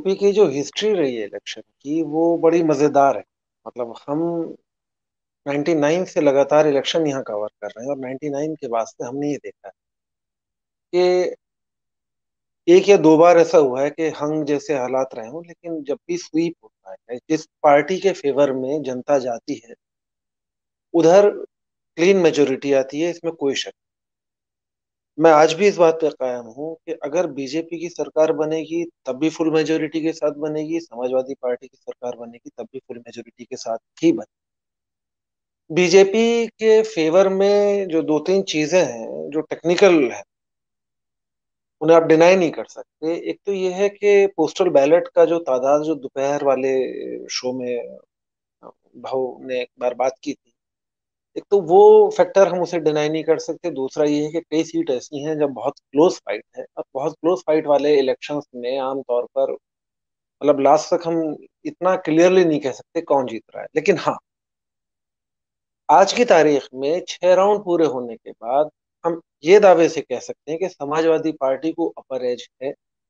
UP की जो history रही है इलेक्शन की वो बड़ी मजेदार है। मतलब हम 99 से लगातार इलेक्शन यहाँ कवर कर रहे हैं और 99 के बाद से हमने ये देखा है कि एक या दो बार ऐसा हुआ है कि हंग जैसे हालात रहे हों, लेकिन जब भी स्वीप होता है जिस पार्टी के फेवर में जनता जाती है उधर क्लीन मेजोरिटी आती है, इसमें कोई शक नहीं। मैं आज भी इस बात पर कायम हूँ कि अगर बीजेपी की सरकार बनेगी तब भी फुल मेजोरिटी के साथ बनेगी, समाजवादी पार्टी की सरकार बनेगी तब भी फुल मेजोरिटी के साथ ही बनेगी। बीजेपी के फेवर में जो दो तीन चीजें हैं जो टेक्निकल है उन्हें आप डिनाई नहीं कर सकते। एक तो ये है कि पोस्टल बैलेट का जो तादाद जो दोपहर वाले शो में भाव ने एक बार बात की थी, एक तो वो फैक्टर हम उसे डिनाई नहीं कर सकते। दूसरा ये है कि कई सीट ऐसी हैं जब बहुत क्लोज फाइट है। अब बहुत क्लोज फाइट वाले इलेक्शंस में आमतौर पर मतलब लास्ट तक हम इतना क्लियरली नहीं कह सकते कौन जीत रहा है, लेकिन हाँ, आज की तारीख में 6 राउंड पूरे होने के बाद हम ये दावे से कह सकते हैं कि समाजवादी पार्टी को अपर एज है।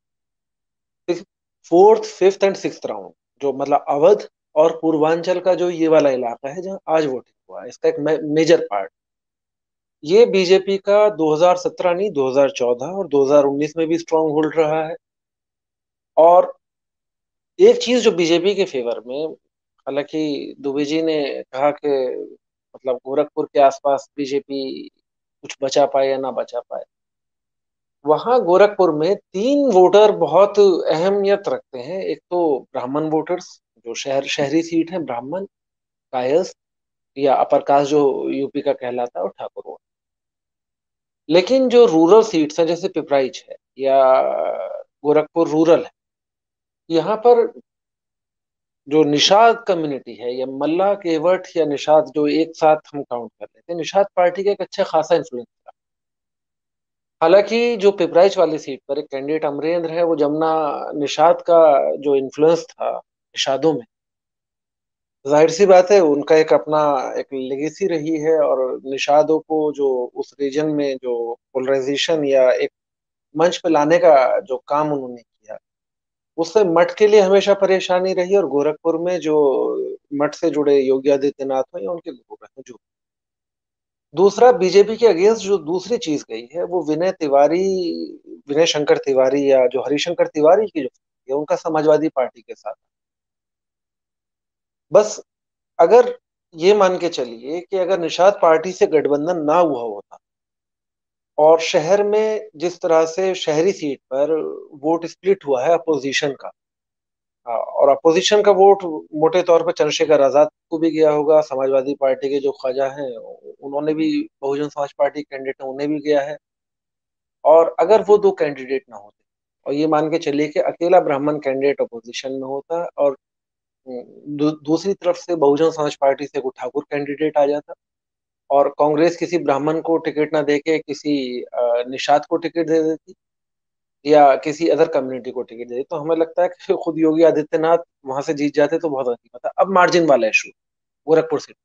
Fourth fifth and six round जो मतलब अवध और पूर्वांचल का जो ये वाला इलाका है जहां आज वोटिंग हुआ है, इसका एक मेजर पार्ट ये बीजेपी का 2017 नहीं 2014 और 2019 में भी स्ट्रांग होल्ड रहा है। और एक चीज जो बीजेपी के फेवर में, हालांकि दुबे जी ने कहा कि मतलब गोरखपुर के आसपास बीजेपी कुछ बचा पाए या ना बचा पाए, वहां गोरखपुर में तीन वोटर बहुत अहमियत रखते हैं। एक तो ब्राह्मण वोटर्स, जो शहरी सीट है, ब्राह्मण, कायस्थ या अपर कास्ट जो यूपी का कहलाता है, और ठाकुर वोटर। लेकिन जो रूरल सीट्स हैं जैसे पिपराइच है या गोरखपुर रूरल है, यहाँ पर जो निषाद कम्युनिटी है या मल्ला केवट या निषाद जो एक साथ हम काउंट कर लेते हैं, निषाद पार्टी का एक अच्छा खासा इन्फ्लुएंस था। हालांकि जो पिपराइच वाली सीट पर एक कैंडिडेट अमरेंद्र है, वो जमुना निषाद का जो इन्फ्लुएंस था निषादों में, जाहिर सी बात है उनका एक अपना एक लेगेसी रही है। और निषादों को जो उस रीजन में जो पोलराइजेशन या एक मंच पे लाने का जो काम उन्होंने किया, उससे मठ के लिए हमेशा परेशानी रही। और गोरखपुर में जो मठ से जुड़े योगी आदित्यनाथ हो या उनके गुरु हैं जो, दूसरा बीजेपी के अगेंस्ट जो दूसरी चीज गई है वो विनय तिवारी, विनय शंकर तिवारी या जो हरिशंकर तिवारी की जो है उनका समाजवादी पार्टी के साथ। बस अगर ये मान के चलिए कि अगर निषाद पार्टी से गठबंधन ना हुआ होता और शहर में जिस तरह से शहरी सीट पर वोट स्प्लिट हुआ है अपोजिशन का, और अपोजिशन का वोट मोटे तौर पर चंद्रशेखर आजाद को भी गया होगा, समाजवादी पार्टी के जो ख्वाजा हैं उन्होंने भी, बहुजन समाज पार्टी कैंडिडेट है उन्हें भी गया है। और अगर वो दो कैंडिडेट ना होते और ये मान के चलिए कि अकेला ब्राह्मण कैंडिडेट अपोजिशन में होता और दूसरी तरफ से बहुजन समाज पार्टी से कोई ठाकुर कैंडिडेट आ जाता और कांग्रेस किसी ब्राह्मण को टिकट ना देके किसी निषाद को टिकट दे देती या किसी अदर कम्युनिटी को टिकट दे देती, तो हमें लगता है कि खुद योगी आदित्यनाथ वहां से जीत जाते तो बहुत अच्छी बात है। अब मार्जिन वाला इशू गोरखपुर सीट,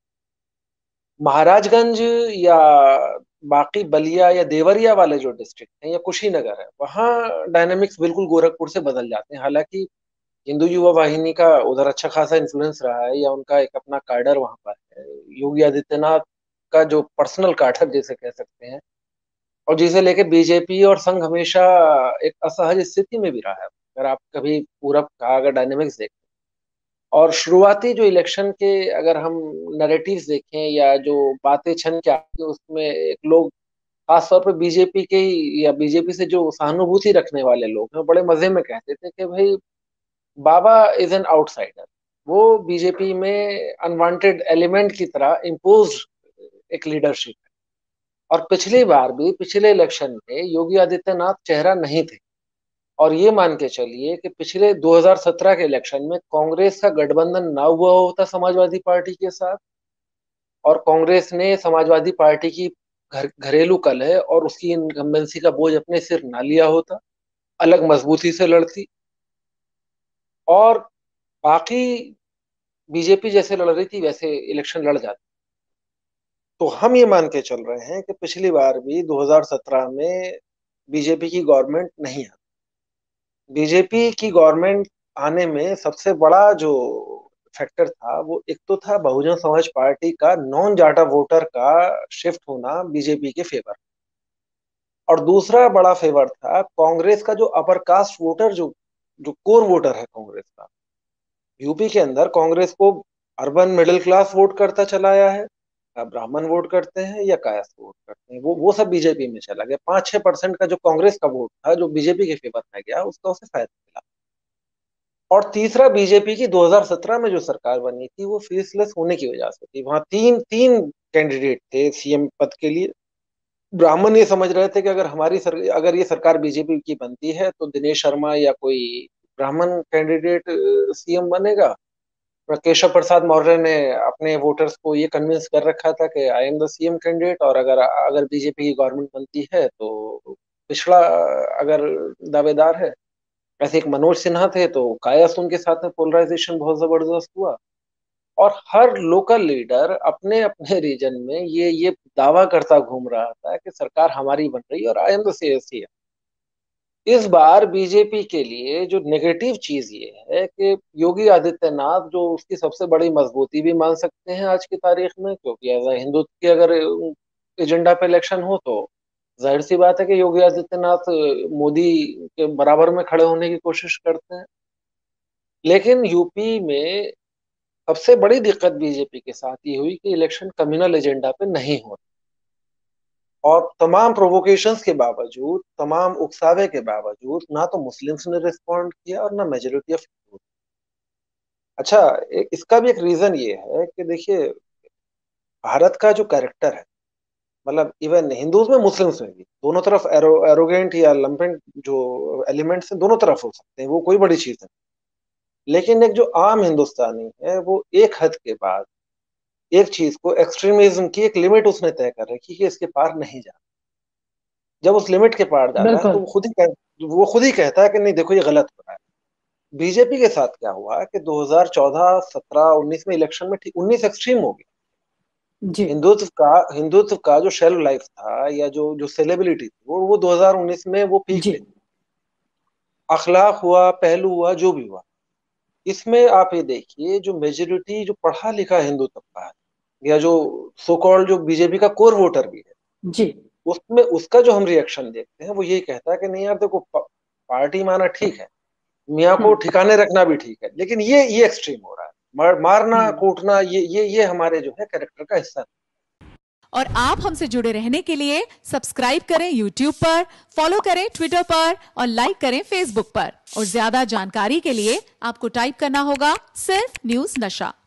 महाराजगंज या बाकी बलिया या देवरिया वाले जो डिस्ट्रिक्ट हैं या कुशीनगर है, वहाँ डायनेमिक्स बिल्कुल गोरखपुर से बदल जाते हैं। हालांकि हिंदू युवा वाहिनी का उधर अच्छा खासा इन्फ्लुएंस रहा है या उनका एक अपना कार्डर वहां पर है, योगी आदित्यनाथ का जो पर्सनल कार्डर जिसे कह सकते हैं, और जिसे लेके बीजेपी और संघ हमेशा एक असहज स्थिति में भी रहा है। अगर आप कभी पूरब का अगर डायनेमिक्स देखें और शुरुआती जो इलेक्शन के अगर हम नैरेटिव्स देखें या जो बातें छन के आती हैं, उसमें एक लोग खासतौर पर बीजेपी के या बीजेपी से जो सहानुभूति रखने वाले लोग हैं बड़े मजे में कहते थे कि भाई बाबा इज एन आउटसाइडर, वो बीजेपी में अनवांटेड एलिमेंट की तरह इम्पोज एक लीडरशिप है। और पिछली बार भी पिछले इलेक्शन में योगी आदित्यनाथ चेहरा नहीं थे। और ये मान के चलिए कि पिछले 2017 के इलेक्शन में कांग्रेस का गठबंधन ना हुआ होता समाजवादी पार्टी के साथ और कांग्रेस ने समाजवादी पार्टी की घरेलू कलह और उसकी इनकम्बेंसी का बोझ अपने सिर ना लिया होता, अलग मजबूती से लड़ती और बाकी बीजेपी जैसे लड़ रही थी वैसे इलेक्शन लड़ जाती। तो हम ये मान के चल रहे हैं कि पिछली बार भी 2017 में बीजेपी की गवर्नमेंट नहीं है। बीजेपी की गवर्नमेंट आने में सबसे बड़ा जो फैक्टर था, वो एक तो था बहुजन समाज पार्टी का नॉन जाटा वोटर का शिफ्ट होना बीजेपी के फेवर, और दूसरा बड़ा फेवर था कांग्रेस का जो अपर कास्ट वोटर, जो जो कोर वोटर है कांग्रेस का। यूपी के अंदर कांग्रेस को अर्बन मिडिल क्लास वोट करता चला आया है, ब्राह्मण वोट करते हैं या कायस्थ वोट करते हैं, वो सब बीजेपी में चला गया। 5-6% का जो कांग्रेस का वोट था जो बीजेपी के फेवर में गया, उसका उसे फायदा मिला। और तीसरा, बीजेपी की 2017 में जो सरकार बनी थी वो फेसलेस होने की वजह से थी। वहां तीन तीन कैंडिडेट थे सीएम पद के लिए। ब्राह्मण ये समझ रहे थे कि अगर ये सरकार बीजेपी की बनती है तो दिनेश शर्मा या कोई ब्राह्मण कैंडिडेट सीएम बनेगा। केशव प्रसाद मौर्य ने अपने वोटर्स को ये कन्विंस कर रखा था कि I am the CM candidate, और अगर अगर बीजेपी की गवर्नमेंट बनती है तो पिछड़ा अगर दावेदार है। ऐसे एक मनोज सिन्हा थे, तो कायस्थ उनके साथ में पोलराइजेशन बहुत जबरदस्त हुआ। और हर लोकल लीडर अपने अपने रीजन में ये दावा करता घूम रहा था कि सरकार हमारी बन रही है और आई एम द सीएम। इस बार बीजेपी के लिए जो नेगेटिव चीज ये है कि योगी आदित्यनाथ, जो उसकी सबसे बड़ी मजबूती भी मान सकते हैं आज की तारीख में, क्योंकि एज हिंदुत्व की अगर एजेंडा पे इलेक्शन हो तो जाहिर सी बात है कि योगी आदित्यनाथ मोदी के बराबर में खड़े होने की कोशिश करते हैं। लेकिन यूपी में सबसे बड़ी दिक्कत बीजेपी के साथ ये हुई कि इलेक्शन कम्युनल एजेंडा पे नहीं हो, और तमाम प्रोवोकेशंस के बावजूद, तमाम उकसावे के बावजूद, ना तो मुस्लिम्स ने रिस्पॉन्ड किया और ना मेजोरिटी ऑफ हिंदू। अच्छा, इसका भी एक रीजन ये है कि देखिए, भारत का जो कैरेक्टर है, मतलब इवन हिंदूज में मुस्लिम्स में भी, दोनों तरफ एरोगेंट या लंपेंट जो एलिमेंट्स हैं दोनों तरफ हो सकते हैं, वो कोई बड़ी चीज है। लेकिन एक जो आम हिंदुस्तानी है, वो एक हद के बाद एक चीज को, एक्सट्रीमिज्म की एक लिमिट उसने तय कर रखी कि इसके पार नहीं जाना। जब उस लिमिट के पार जाता है तो बिल्कुल। वो खुद ही कहता है कि नहीं देखो ये गलत हो रहा है। बीजेपी के साथ क्या हुआ कि 2014, 17, 19 में इलेक्शन में ठीक 19 एक्सट्रीम हो गया। जी। हिंदुत्व का जो शेल्फ लाइफ था या जो जो सेलेब्रिटी थी, वो 2019 में वो पीक जी। पे थी। अखलाक हुआ, पहलू हुआ, जो भी हुआ, इसमें आप ये देखिए, जो मेजोरिटी जो पढ़ा लिखा हिंदू तबका है, या जो सो कॉल्ड जो बीजेपी का कोर वोटर भी है, जी। उसमें उसका जो हम रिएक्शन देखते हैं वो यही कहता है कि नहीं यार देखो, पार्टी माना ठीक है, मियाँ को हम्म। ठिकाने रखना भी ठीक है, लेकिन ये एक्सट्रीम हो रहा है। मारना हम्म। कूटना, ये हमारे जो है कैरेक्टर का हिस्सा और आप हमसे जुड़े रहने के लिए सब्सक्राइब करें यूट्यूब पर, फॉलो करें ट्विटर पर और लाइक करें फेसबुक पर। और ज्यादा जानकारी के लिए आपको टाइप करना होगा सिर्फ न्यूज नशा।